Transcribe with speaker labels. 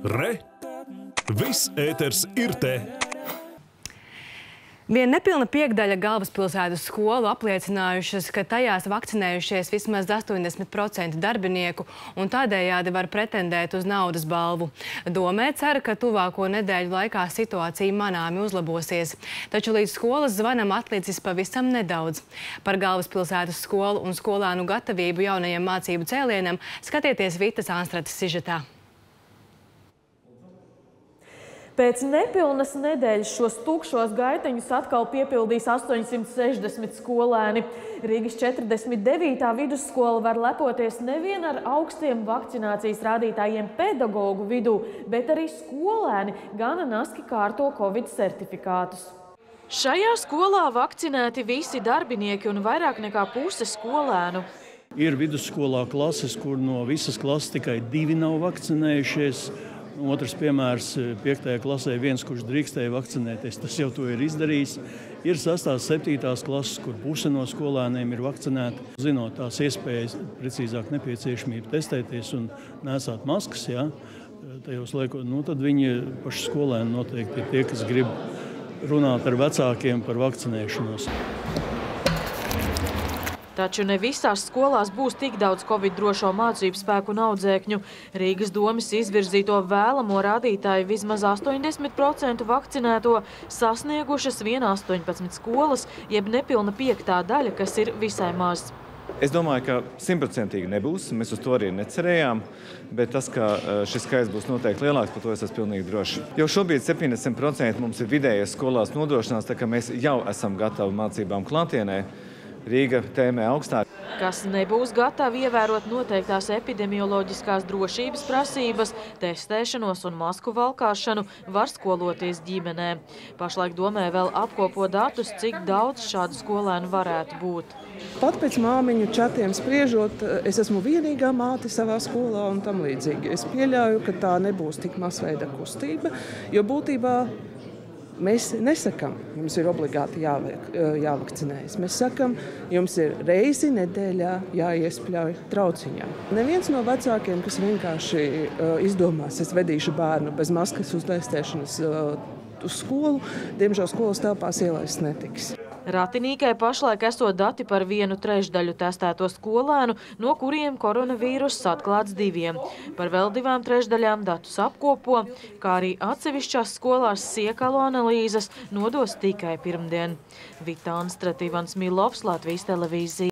Speaker 1: Re! Viss ēters ir te!
Speaker 2: Vien nepilna piekdaļa galvaspilsētas skolu apliecinājušas, ka tajās vakcinējušies vismaz 80% darbinieku un tādējādi var pretendēt uz naudas balvu. Domē cer, ka tuvāko nedēļu laikā situācija manāmi uzlabosies. Taču līdz skolas zvanam atlicis pavisam nedaudz. Par galvaspilsētas skolu un skolānu gatavību jaunajam mācību cēlienam skatieties Vitas Anstrates sižetā.
Speaker 3: Pēc nepilnas nedēļas šos tukšos gaiteņus atkal piepildīs 860 skolēni. Rīgas 49. vidusskola var lepoties nevien ar augstiem vakcinācijas rādītājiem pedagogu vidū, bet arī skolēni gana naski kārto Covid certifikātus. Šajā skolā vakcinēti visi darbinieki un vairāk nekā puse skolēnu.
Speaker 4: Ir vidusskolā klases, kur no visas klases tikai 2 nav vakcinējušies. Otrs piemērs 5. klasē viens, kurš drīkstēja vakcinēties, tas jau to ir izdarījis. Ir 6. 7. klases, kur puse no skolēniem ir vakcinēti. Zinot tās iespējas, precīzāk nepieciešamību testēties un nesāt maskas, tajos liekot, tad viņi paši skolēni noteikti ir tie, kas grib runāt ar vecākiem par vakcinēšanos.
Speaker 3: Taču ne visās skolās būs tik daudz Covid drošo mācību spēku un audzēkņu. Rīgas domes izvirzīto vēlamo rādītāju vismaz 80% vakcinēto sasniegušas vien 18 skolas, jeb nepilna 5. daļa, kas ir visai maz.
Speaker 5: Es domāju, ka 100% nebūs, mēs uz to arī necerējām, bet tas, ka šis skaits būs noteikti lielāks, par to es esmu pilnīgi droši. Jo šobrīd 70% mums ir vidējais skolās nodrošinās, tā ka mēs jau esam gatavi mācībām klātienē. Rīga tēmē augstā.
Speaker 3: Kas nebūs gatavi ievērot noteiktās epidemioloģiskās drošības prasības, testēšanos un masku valkāšanu, var skoloties ģimenē. Pašlaik domē vēl apkopo datus, cik daudz šādu skolēnu varētu būt.
Speaker 6: Pat pēc māmiņu čatiem spriežot, es esmu vienīgā māte savā skolā un tam līdzīgi. Es pieļauju, ka tā nebūs tik masveida kustība, jo būtībā mēs nesakām, jums ir obligāti jāvakcinējas. Mēs sakam, jums ir reizi nedēļā jāiespļauj trauciņā. Neviens no vecākiem, kas vienkārši izdomās, es vedīšu bērnu bez maskas uz testēšanas uz skolu, diemžēl skolas telpās ielaists netiks.
Speaker 3: Ratinīkai pašlaik esot dati par 1/3 testēto skolēnu, no kuriem koronavīruss atklāts 2. Par vēl 2/3 datus apkopo, kā arī atsevišķās skolās siekalu analīzes nodos tikai pirmdien. Vita Anstrate, Ivans Milovs, Latvijas televīzija.